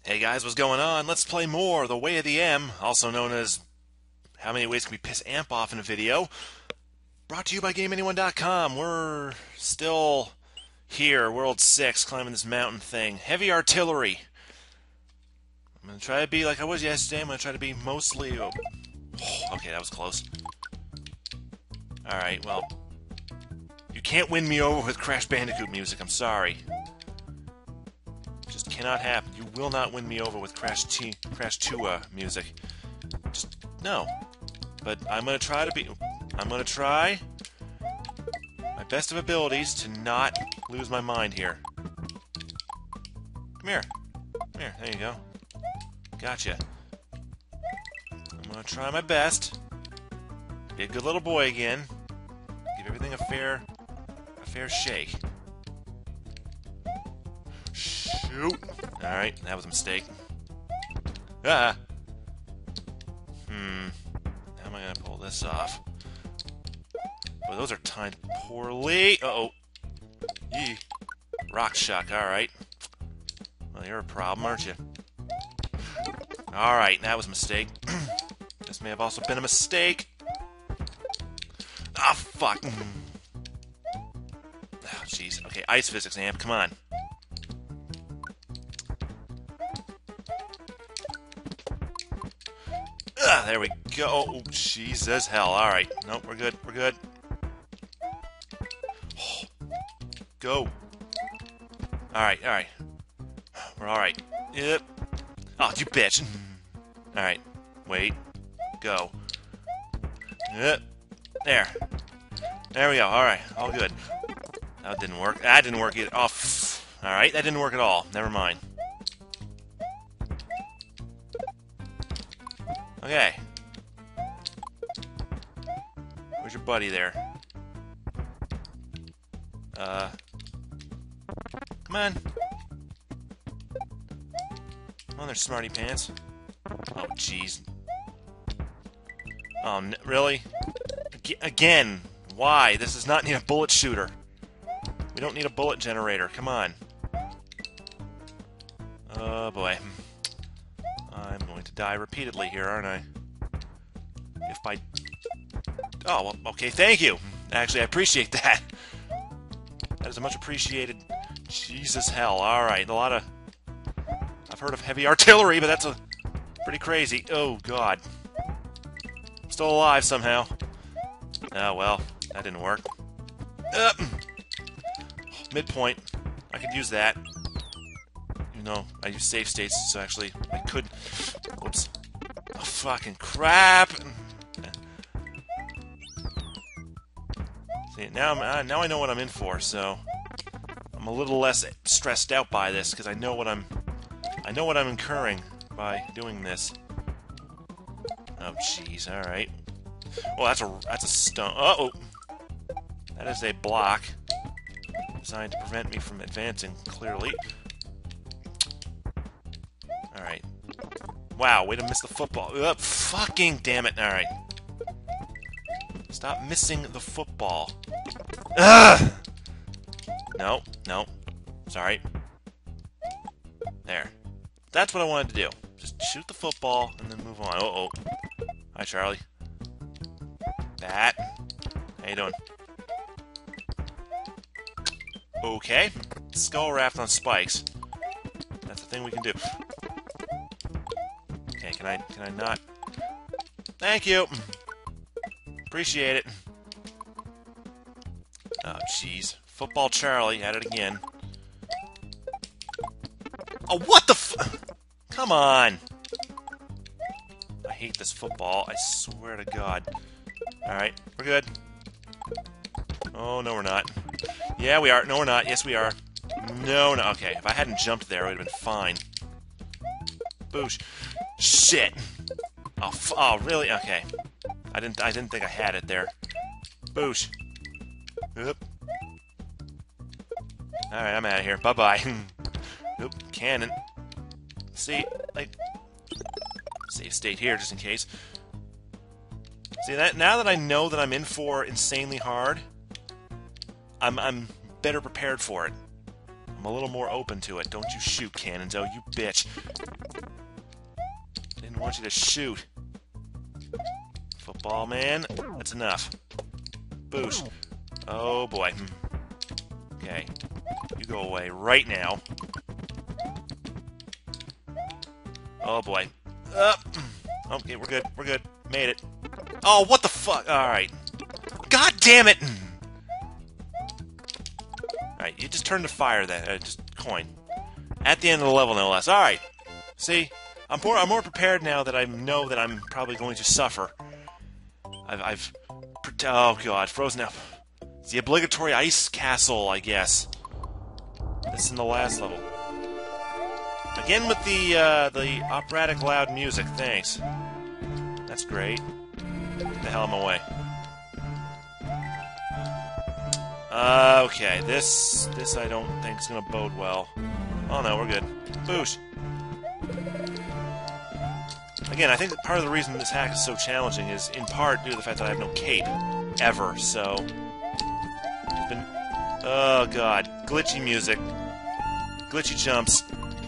Hey guys, what's going on? Let's play more The Way of the M, also known as How Many Ways Can We Piss Amp Off in a Video. Brought to you by GameAnyone.com. We're still here, World 6, climbing this mountain thing. Heavy artillery. I'm going to try to be like I was yesterday. I'm going to try to be mostly... Oh, okay, that was close. Alright, well... You can't win me over with Crash Bandicoot music, I'm sorry. Just cannot happen. You will not win me over with Crash 2 music. Just no. But I'm gonna try to be. I'm gonna try my best of abilities to not lose my mind here. Come here. Come here. There you go. Gotcha. I'm gonna try my best. Be a good little boy again. Give everything a fair shake. Shoot! Alright, that was a mistake. Ah! How am I gonna pull this off? Boy, those are timed poorly. Uh-oh. Yee. Rock shock, alright. Well, you're a problem, aren't you? Alright, that was a mistake. This may have also been a mistake. Ah, fuck. Oh, jeez. Okay, ice physics amp, come on. There we go. Oh, Jesus hell. Alright. Nope, we're good. We're good. Oh, go. Alright, alright. We're alright. Yep. Oh, you bitch. Alright. Wait. Go. Yep. There. There we go. Alright. All good. That didn't work. That didn't work either. Oh, alright. That didn't work at all. Never mind. Okay. Where's your buddy there? Come on. Come on there, smarty pants. Oh, jeez. Oh, really? Again? Why? This does not need a bullet shooter. We don't need a bullet generator. Come on. Oh, boy. I'm going to die repeatedly here, aren't I? If by... Oh, well, okay, thank you! Actually, I appreciate that. That is a much appreciated... Jesus hell, alright, a lot of... I've heard of heavy artillery, but that's a... pretty crazy. Oh, God. Still alive somehow. Oh, well, that didn't work. Midpoint. I could use that. No, I use save states, so actually I could... Whoops. Oh, fucking crap! See, now I know what I'm in for, so... I'm a little less stressed out by this, because I know what I'm incurring by doing this. Oh, jeez, alright. Well, that's a stone... Uh-oh! That is a block designed to prevent me from advancing, clearly. Alright. Wow, way to miss the football. Ugh, fucking damn it. Alright. Stop missing the football. Ugh! No, no. Sorry. There. That's what I wanted to do. Just shoot the football and then move on. Uh-oh. Hi, Charlie. Bat. How you doing? Okay. Skull raft on spikes. That's the thing we can do. Okay, can I not? Thank you! Appreciate it. Oh, jeez. Football Charlie at it again. Oh, what the f... Come on! I hate this football, I swear to God. Alright, we're good. Oh, no we're not. Yeah, we are. No, we're not. Yes, we are. No, no. Okay, if I hadn't jumped there, it would have been fine. Boosh. Shit. Oh, oh, really? Okay. I didn't think I had it there. Boosh. Oop. Alright, I'm out of here. Bye-bye. Oop, cannon. See, like... Save state here, just in case. See, now that I know that I'm in for insanely hard, I'm better prepared for it. I'm a little more open to it. Don't you shoot, cannons. Oh, you bitch. Didn't want you to shoot. Football, man. That's enough. Boosh. Oh, boy. Okay. You go away right now. Oh, boy. Okay, we're good. We're good. Made it. Oh, what the fuck? Alright. God damn it! Alright, you just turn to fire then. Just coin. At the end of the level, no less. Alright. See? I'm more prepared now that I know that I'm probably going to suffer. Oh god, frozen up. It's the obligatory ice castle, I guess. This is in the last level. Again with the operatic loud music, thanks. That's great. Get the hell out of my way. Okay, this I don't think is gonna bode well. Oh no, we're good. Boosh! Again, I think that part of the reason this hack is so challenging is in part due to the fact that I have no cape. Ever, so... It's been... Oh god. Glitchy music. Glitchy jumps.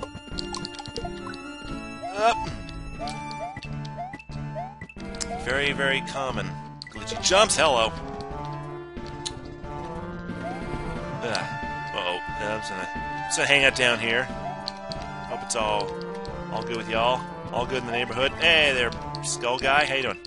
Up! Very, very common. Glitchy jumps, hello! Uh-oh. I'm just gonna hang out down here. Hope it's all good with y'all. All good in the neighborhood. Hey there, skull guy. How you doing?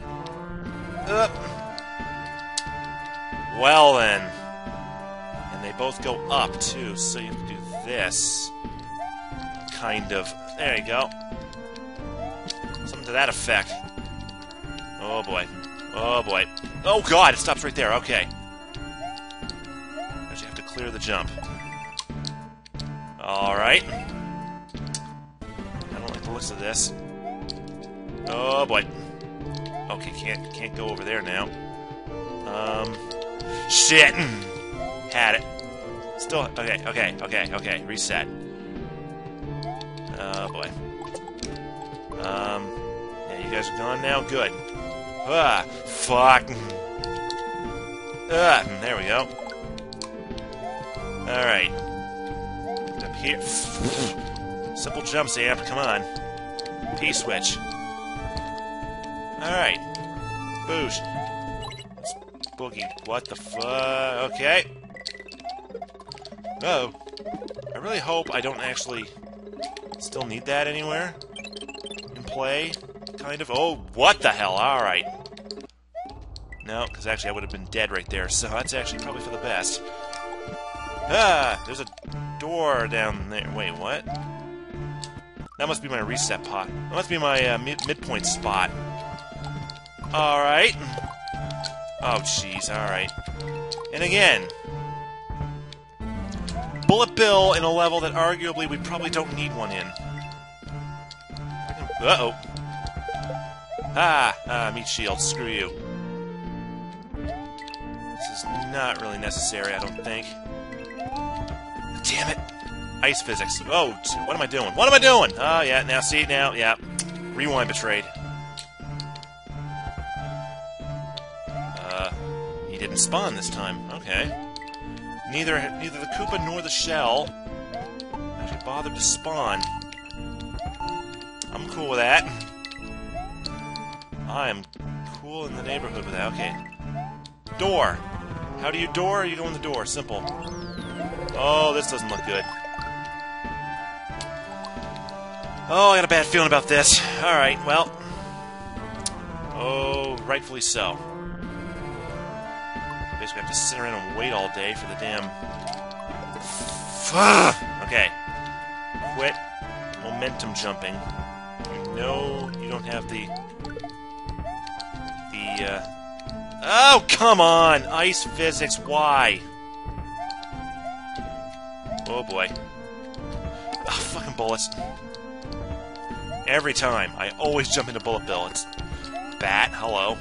Well then. And they both go up, too, so you have to do this. Kind of. There you go. Something to that effect. Oh boy. Oh boy. Oh god, it stops right there. Okay. Because you have to clear the jump. Alright. I don't like the looks of this. Oh boy. Okay, can't go over there now. Shit! Had it. Still, okay, reset. Oh boy. Yeah, you guys are gone now? Good. Ah, fuck. There we go. Alright. Up here. Simple jumps, Amp, come on. P-switch. Alright. Boosh. Boogie. What the fuck? Okay. Oh. I really hope I don't actually still need that anywhere in play. Kind of. Oh, what the hell? Alright. No, because actually I would have been dead right there, so that's actually probably for the best. Ah! There's a door down there. Wait, what? That must be my reset pot. That must be my midpoint spot. Alright. Oh, jeez, alright. And again. Bullet Bill in a level that arguably we probably don't need one in. Uh-oh. Meat shield, screw you. This is not really necessary, I don't think. Damn it! Ice physics. Oh, what am I doing? What am I doing? Oh, yeah, now see, now, yeah. Rewind betrayed. He didn't spawn this time. Okay. Neither the Koopa nor the shell actually bothered to spawn. I'm cool with that. I am cool in the neighborhood with that. Okay. Door. How do you door? You go in the door. Simple. Oh, this doesn't look good. Oh, I got a bad feeling about this. Alright, well. Oh, rightfully so. Basically, I have to sit around and wait all day for the damn... Okay. Quit momentum jumping. You know you don't have the... Oh, come on! Ice physics, why? Oh, boy. Oh, fucking bullets. Every time. I always jump into Bullet Bill. It's... Bat, hello.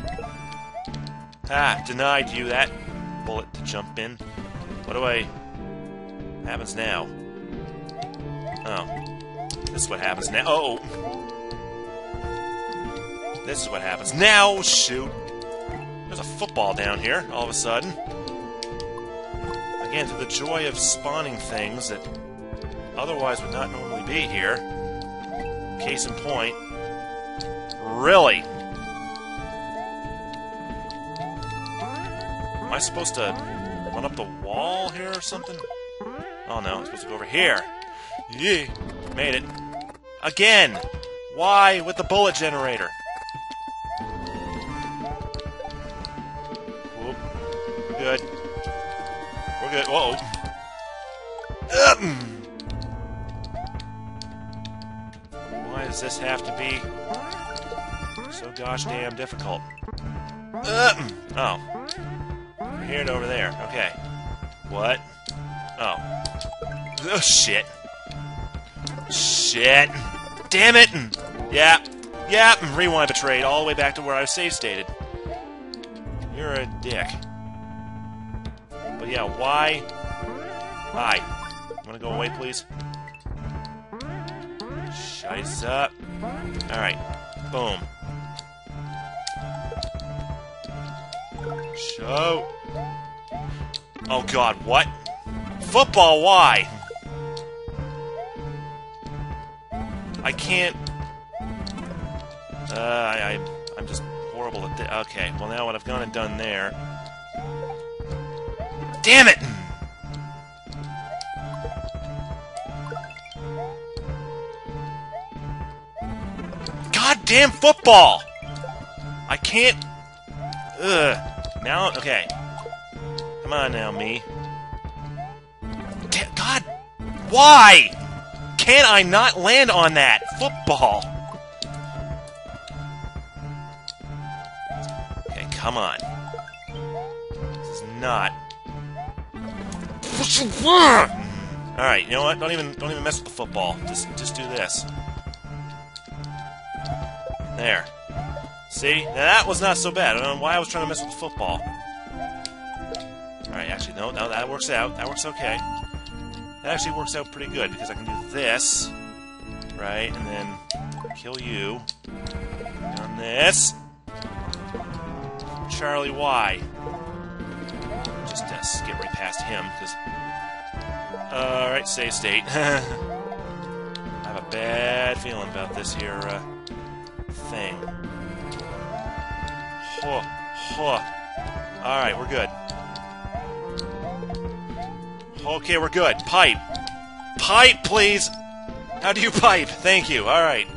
Ah, denied you that bullet to jump in. What do I... happens now? Oh. This is what happens now. Oh! This is what happens now! Shoot! There's a football down here, all of a sudden. Again, through the joy of spawning things that otherwise would not normally be here. Case in point. Really? Am I supposed to run up the wall here or something? Oh no, I'm supposed to go over here. Yeah, made it. Again! Why with the bullet generator? Whoop. We're good. We're good. Whoa. Why does this have to be so gosh damn difficult? Oh. From here to over there. Okay. What? Oh. Oh, shit. Shit. Damn it! Yeah. Yeah. Rewind betrayed all the way back to where I was save stated. You're a dick. But yeah, why? Hi. Wanna go away, please? Shice up. Alright. Boom. Show. Oh god, what? Football, why? I can't... I'm just horrible at this. Okay, well now what I've gone and done there... Damn it! Goddamn football! I can't... Ugh. Now, okay. Come on now, me. God! Why? Can't I not land on that? Football! Okay, come on. This is not... Alright, you know what? Don't even mess with the football. Just do this. There. See? Now that was not so bad. I don't know why I was trying to mess with the football. Alright, actually, no, that works out. That works okay. That actually works out pretty good, because I can do this, right, and then kill you. Done this. Charlie, why? Just skip right past him, because... Alright, save state. I have a bad feeling about this here, thing. Huh. Huh. Alright, we're good. Okay, we're good. Pipe. Pipe, please! How do you pipe? Thank you. Alright.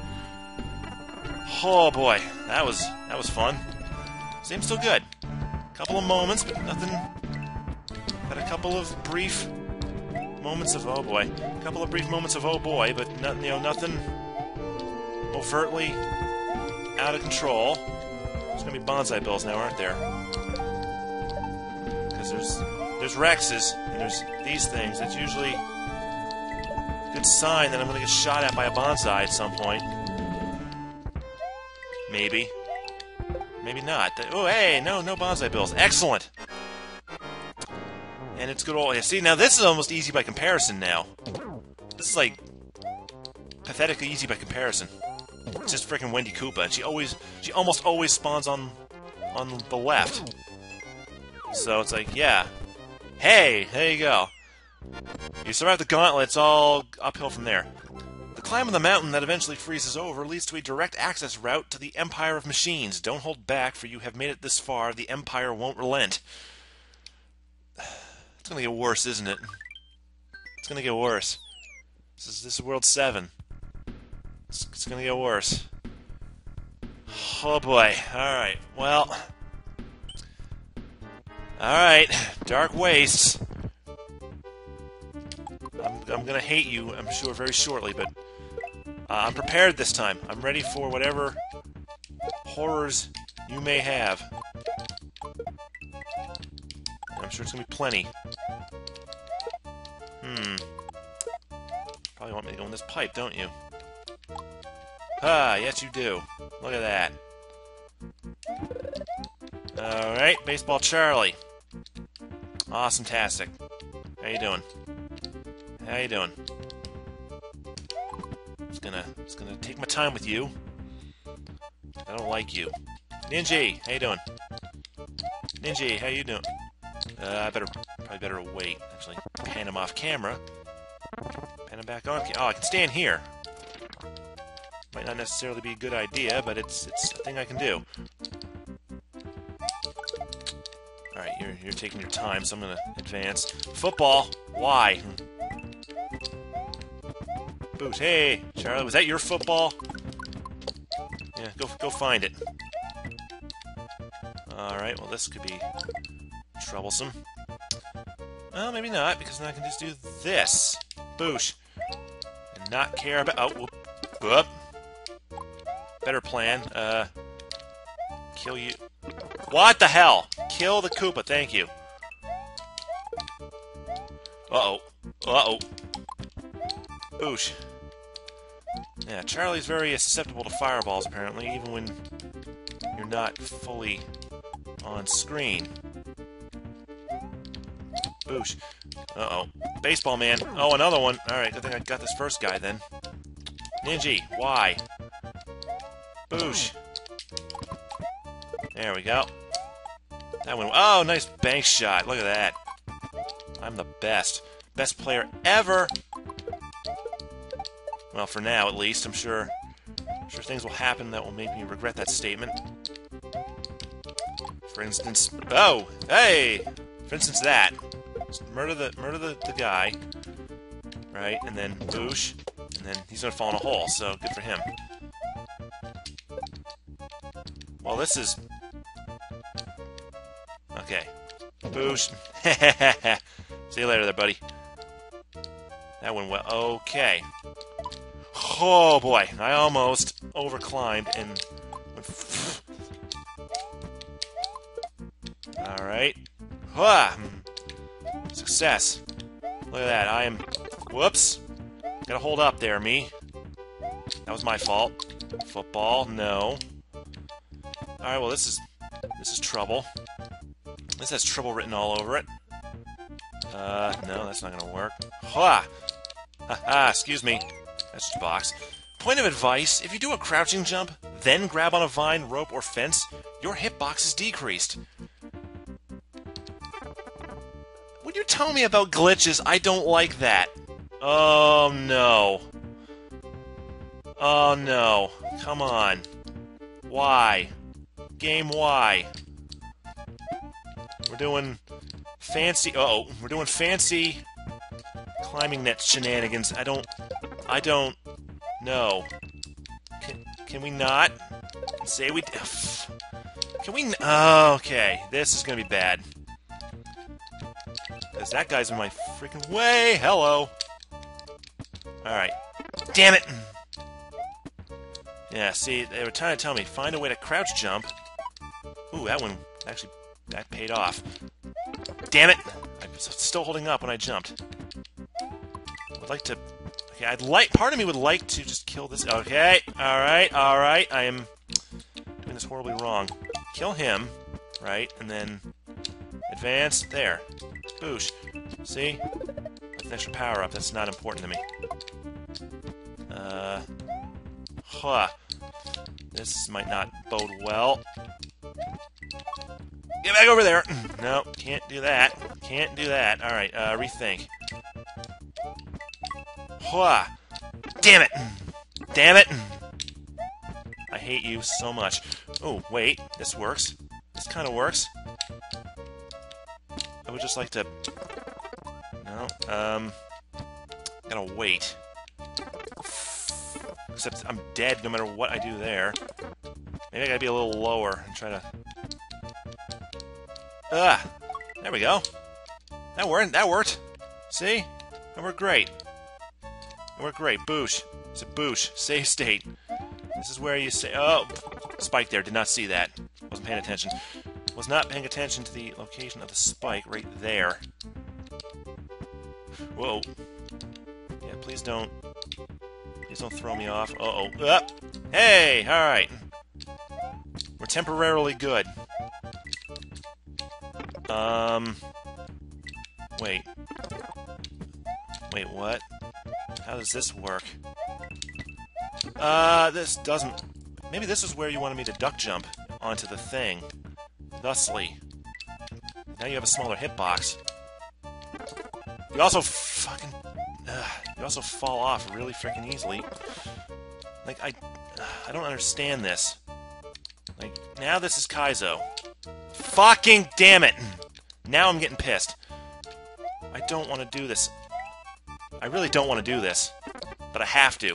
Oh boy. That was fun. Seems still good. Couple of moments, but nothing... Had a couple of brief moments of oh boy. A couple of brief moments of oh boy, but nothing, you know, nothing overtly out of control. There's gonna be bonsai bills now, aren't there? Because there's Rexes, and there's these things. That's usually a good sign that I'm gonna get shot at by a bonsai at some point. Maybe. Maybe not. Oh, hey, no bonsai bills. Excellent! And it's good old... Yeah, see, now this is almost easy by comparison now. This is, like, pathetically easy by comparison. It's just frickin' Wendy Koopa, and she almost always spawns on the left. So it's like, yeah. Hey, there you go. You survive the gauntlet, it's all uphill from there. The climb of the mountain that eventually freezes over leads to a direct access route to the Empire of Machines. Don't hold back, for you have made it this far. The Empire won't relent. It's gonna get worse, isn't it? It's gonna get worse. This is World 7. It's gonna get worse. Oh boy. Alright, well... Alright, Dark Wastes. I'm gonna hate you, I'm sure, very shortly, but... I'm prepared this time. I'm ready for whatever horrors you may have. I'm sure it's gonna be plenty. Probably want me to go in this pipe, don't you? Ah, yes you do. Look at that. Alright, Baseball Charlie. Awesome-tastic. How you doing? How you doing? Just gonna take my time with you. I don't like you. Ninja, how you doing? Ninja, how you doing? I probably better wait. Actually, pan him off camera. Pan him back on. Oh, I can stand here. Might not necessarily be a good idea, but it's a thing I can do. Alright, you're taking your time, so I'm gonna advance. Football! Why? Boot, hey! Charlie, was that your football? Yeah, go find it. Alright, well this could be troublesome. Well, maybe not, because then I can just do this. Boosh. And not care about... Oh, whoop. Whoop. Better plan. Kill you. What the hell? Kill the Koopa, thank you. Uh-oh. Uh-oh. Boosh. Yeah, Charlie's very susceptible to fireballs, apparently, even when you're not fully on screen. Boosh. Uh-oh. Baseball man. Oh, another one. Alright, good thing I got this first guy, then. Ninja, why? Boosh. There we go. That one. Oh, nice bank shot. Look at that. I'm the best. Best player ever. Well, for now, at least. I'm sure things will happen that will make me regret that statement. For instance... Oh! Hey! For instance, that. Just murder the guy. Right? And then boosh. And then he's gonna fall in a hole, so good for him. Well, this is... Okay. Boosh. See you later there, buddy. That went well. Okay. Oh, boy. I almost overclimbed and... Alright. Success. Look at that. I am... Whoops. Gotta hold up there, me. That was my fault. Football. No. Alright, well, this is trouble. This has trouble written all over it. No, that's not gonna work. Ha! Ha-ha, excuse me. That's just a box. Point of advice, if you do a crouching jump, then grab on a vine, rope, or fence, your hitbox is decreased. When you tell me about glitches, I don't like that. Oh, no. Oh, no. Come on. Why? Game, why? We're doing fancy... Uh-oh. We're doing fancy climbing net shenanigans. I don't know. Can we not? Say we... Can we... Oh, okay. This is gonna be bad. Because that guy's in my freaking way. Hello. Alright. Damn it! Yeah, see, they were trying to tell me, find a way to crouch jump. Ooh, that one, actually, that paid off. Damn it! I'm still holding up when I jumped. I would like to... Okay, part of me would like to just kill this... Okay, alright. I am doing this horribly wrong. Kill him, right, and then advance. There. Boosh. See? That's an extra power-up. That's not important to me. This might not bode well. Get back over there! No, can't do that. Can't do that. Alright, rethink. Damn it! Damn it! I hate you so much. Oh, wait. This works. This kind of works. I would just like to... No, gotta wait. Except I'm dead no matter what I do there. Maybe I gotta be a little lower and try to... There we go. That worked. See? That worked great. That worked great. Boosh. It's a boosh. Save state. This is where you say... Oh! Spike there. Did not see that. Wasn't paying attention. Was not paying attention to the location of the spike right there. Whoa. Yeah, please don't... Please don't throw me off. Uh-oh. Hey! Alright. We're temporarily good. Wait. Wait, what? How does this work? This doesn't... Maybe this is where you wanted me to duck jump onto the thing. Thusly. Now you have a smaller hitbox. You also fucking... You also fall off really freaking easily. Like, I don't understand this. Like, now this is Kaizo. Fucking damn it! Now I'm getting pissed. I don't want to do this. I really don't want to do this. But I have to.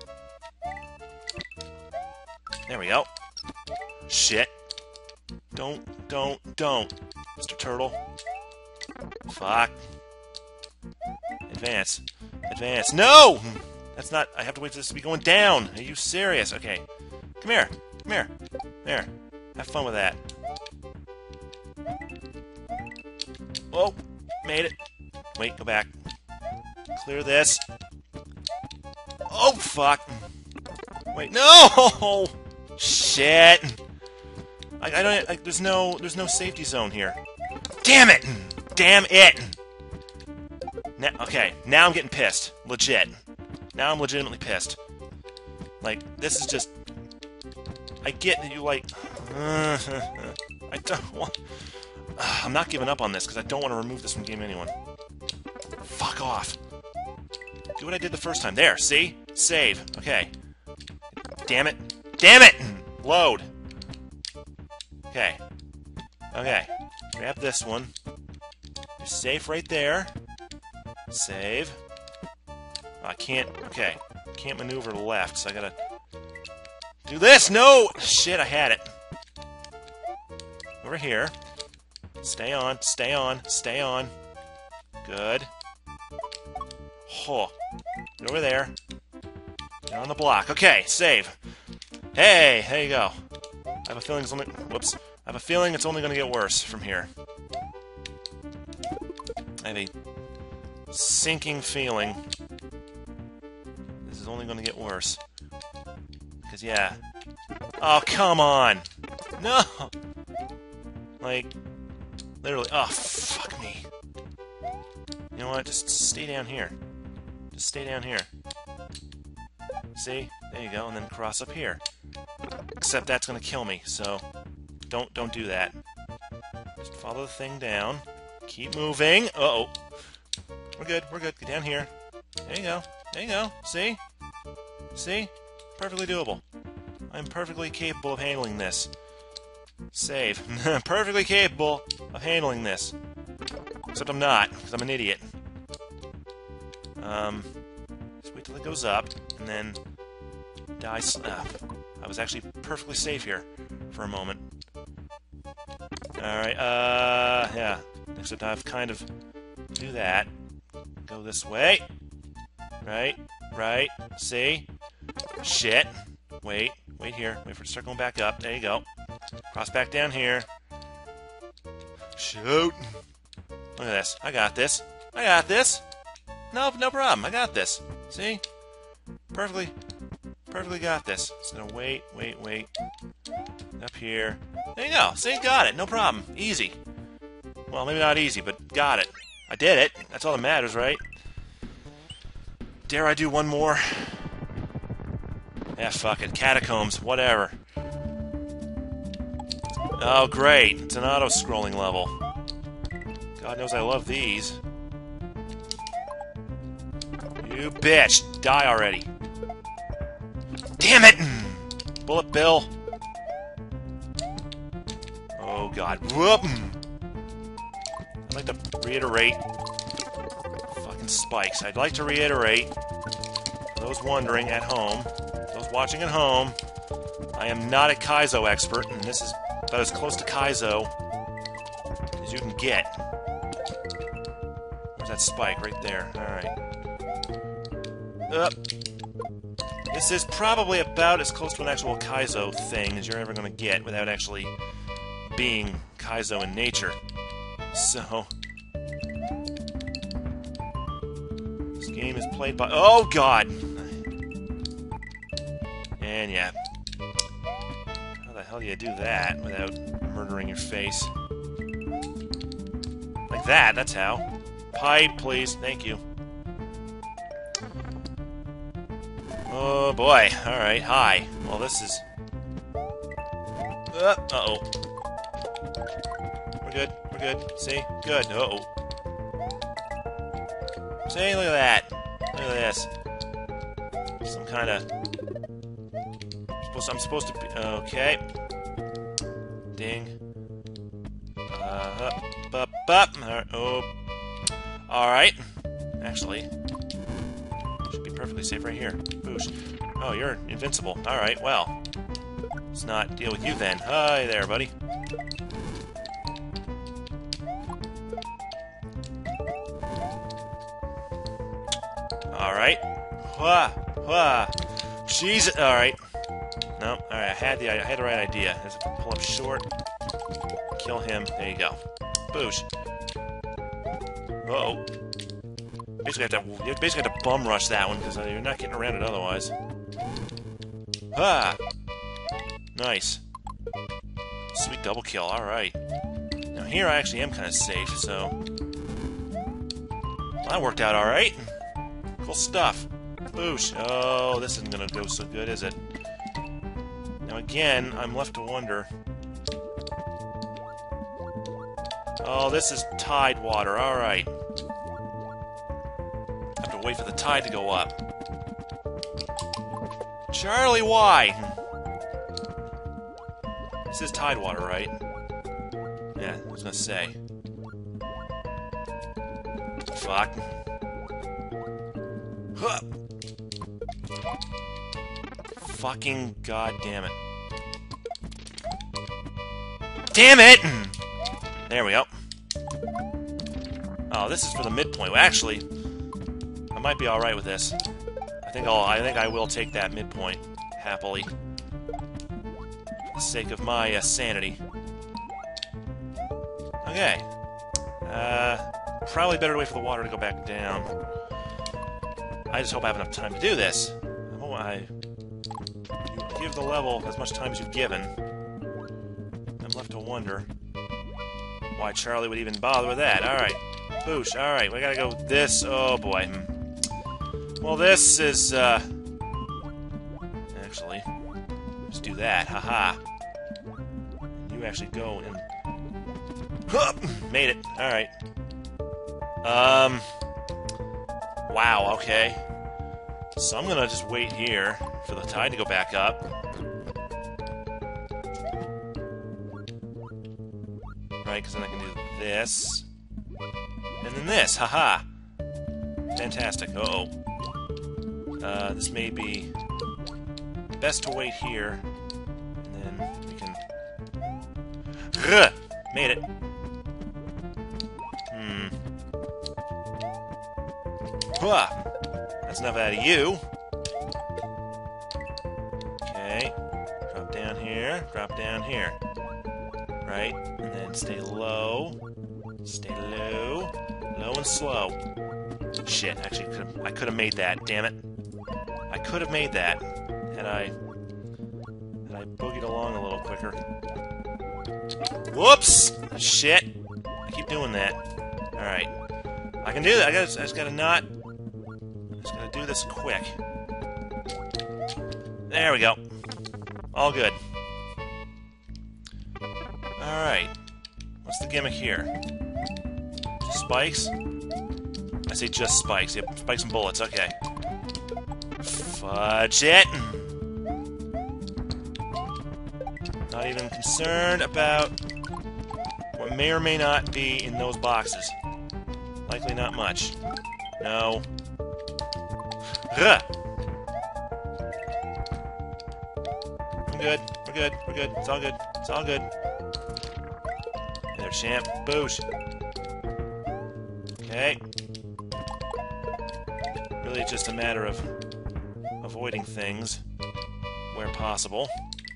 There we go. Shit. Don't. Mr. Turtle. Fuck. Advance. Advance. No! That's not... I have to wait for this to be going down. Are you serious? Okay. Come here. Come here. There. Have fun with that. Oh! Made it. Wait, go back. Clear this. Oh, fuck. Wait, no! Shit! I don't... there's no safety zone here. Damn it! Damn it! Now, okay, now I'm getting pissed. Legit. Now I'm legitimately pissed. Like, this is just... I get that you, like... I don't want... I'm not giving up on this, because I don't want to remove this from game anyone. Fuck off. Do what I did the first time. There, see? Save. Okay. Damn it. Damn it! Load. Okay. Okay. Grab this one. You're safe right there. Save. I can't... Okay. Can't maneuver to the left, so I gotta... do this! No! Shit, I had it. Over here. Stay on. Stay on. Stay on. Good. Oh. Get over there. Get on the block. Okay, save. Hey, there you go. I have a feeling it's only... Whoops. I have a feeling it's only going to get worse from here. I have a sinking feeling this is only going to get worse. Because, yeah. Oh, come on! No! Like, literally... Oh, fuck me. You know what? Just stay down here. Just stay down here. See? There you go, and then cross up here. Except that's gonna kill me, so don't do that. Just follow the thing down. Keep moving. Uh-oh. We're good, we're good. Get down here. There you go. There you go. See? See? Perfectly doable. I'm perfectly capable of handling this. Save. Perfectly capable of handling this. Except I'm not, because I'm an idiot. Just wait till it goes up, and then die. I was actually perfectly safe here for a moment. Alright, yeah. Except I've kind of do that. Go this way. Right, right. See? Shit. Wait here. Wait for it to start going back up. There you go. Cross back down here. Shoot. Look at this. I got this. I got this. No problem. I got this. See? Perfectly got this. Just gonna wait. Up here. There you go. See? Got it. No problem. Easy. Well, maybe not easy, but got it. I did it. That's all that matters, right? Dare I do one more? Yeah, fuck it. Catacombs. Whatever. Oh, great. It's an auto-scrolling level. God knows I love these. You bitch! Die already. Damn it! Bullet Bill. Oh, God. Whoop! I'd like to reiterate... Fucking spikes. I'd like to reiterate, for those wondering at home, those watching at home, I am not a Kaizo expert, and this is about as close to Kaizo as you can get. There's that spike right there. Alright. This is probably about as close to an actual Kaizo thing as you're ever going to get without actually being Kaizo in nature. So... this game is played by... Oh, God! And yeah. How the hell do you do that without murdering your face? Like that, that's how. Pipe, please. Thank you. Oh, boy. Alright, hi. Well, this is... uh-oh. We're good. We're good. See? Good. Uh-oh. See? Look at that. Look at at this. Some kind of... I'm supposed to be... Okay. Ding. Up. Oh. Alright. Actually, should be perfectly safe right here. Boosh. Oh, you're invincible. Alright, well. Let's not deal with you then. Hi there, buddy. Alright. Jesus. Alright. No, alright, I had the right idea. Let's pull up short. Kill him. There you go. Boosh. Uh-oh. You basically have to bum rush that one, because you're not getting around it otherwise. Ah! Nice. Sweet double kill, alright. Now here I actually am kind of safe, so... Well, that worked out alright. Cool stuff. Boosh. Oh, this isn't gonna go so good, is it? Now again, I'm left to wonder... Oh, this is tide water, alright. Have to wait for the tide to go up. Charlie, why? This is tide water, right? Yeah, I was gonna say. Fuck. Huh. Fucking goddamn it. Damn it! There we go. Oh, this is for the midpoint. Well, actually, I might be all right with this. I think I will take that midpoint happily, for the sake of my sanity. Okay. Probably better to wait for the water to go back down. I just hope I have enough time to do this. You give the level as much time as you've given. I'm left to wonder why Charlie would even bother with that. Alright. Boosh. Alright, we gotta go with this. Oh, boy. Well, this is, Actually, let's do that. Haha. You actually go and... Made it. Alright. Wow, okay. So I'm gonna just wait here for the tide to go back up. Right, because then I can do this. And then this, haha! Fantastic. Uh-oh. This may be best to wait here. And then we can... Made it. That's enough out of you. Okay. Drop down here. Drop down here. Right? And then stay low. Stay low. Low and slow. Shit, actually, I could have made that, damn it. I could have made that had I boogied along a little quicker. Whoops! Shit. I keep doing that. Alright. I can do that. I just gotta not... Just gotta do this quick. There we go. All good. Alright. What's the gimmick here? Just spikes? I say just spikes. Yep, spikes and bullets. Okay. Fudge it! Not even concerned about what may or may not be in those boxes. Likely not much. No. Ugh. I'm good. We're good. We're good. It's all good. It's all good. Hey there, champ. Boosh. Okay. Really just a matter of avoiding things where possible.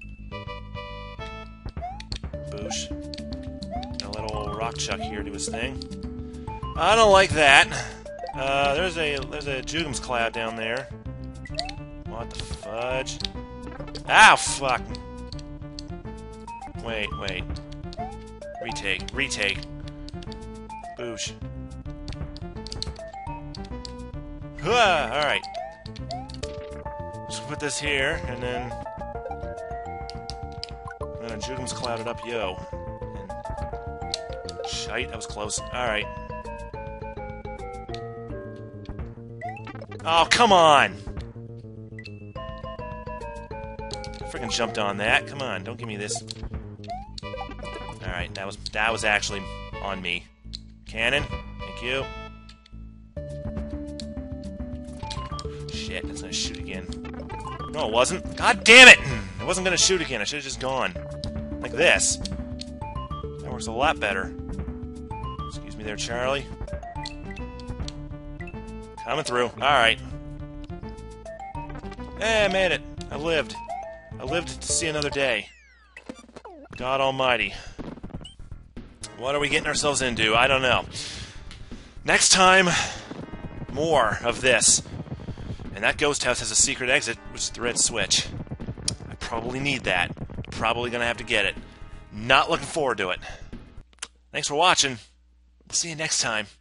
Boosh. Gonna let old Rock Chuck here do his thing. I don't like that. There's a Jugum's cloud down there. What the fudge? Ah, fuck! Wait. Retake. Boosh. Alright. Let's put this here, and then... Jugum's clouded up, yo. And... Shite, that was close. Alright. Oh, come on! Freaking jumped on that. Come on, don't give me this. Alright, that was actually on me. Cannon, thank you. Shit, it's gonna shoot again. No, it wasn't. God damn it! It wasn't gonna shoot again. I should have just gone. Like this. That works a lot better. Excuse me there, Charlie. Coming through. Alright. Hey, I made it. I lived. I lived to see another day. God almighty. What are we getting ourselves into? I don't know. Next time, more of this. And that ghost house has a secret exit, which is the red switch. I probably need that. Probably gonna have to get it. Not looking forward to it. Thanks for watching. We'll see you next time.